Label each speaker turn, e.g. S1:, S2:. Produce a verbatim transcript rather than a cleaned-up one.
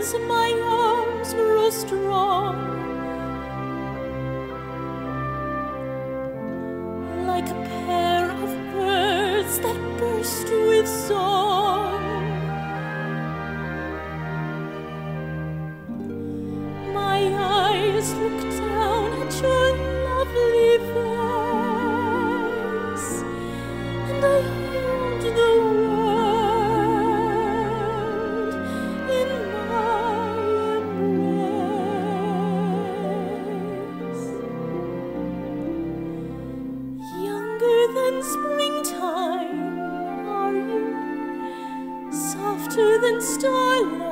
S1: as my arms grow strong, like a pair of birds that burst with song. My eyes look down at your lovely face, and I hold the world in my embrace. Younger than springtime are you, softer than starlight.